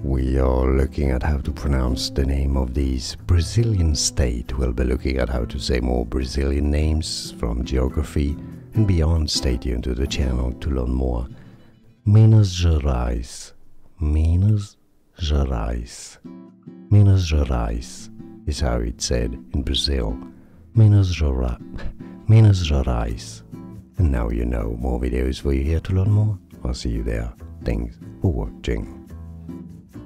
we are looking at how to pronounce the name of this Brazilian state. We'll be looking at how to say more Brazilian names from geography and beyond. Stay tuned to the channel to learn more. Minas Gerais. Minas Gerais. Minas Gerais is how it's said in Brazil. Minas Gerais. Minas Gerais. And now you know. More videos for you here to learn more. I'll see you there. Thanks for watching.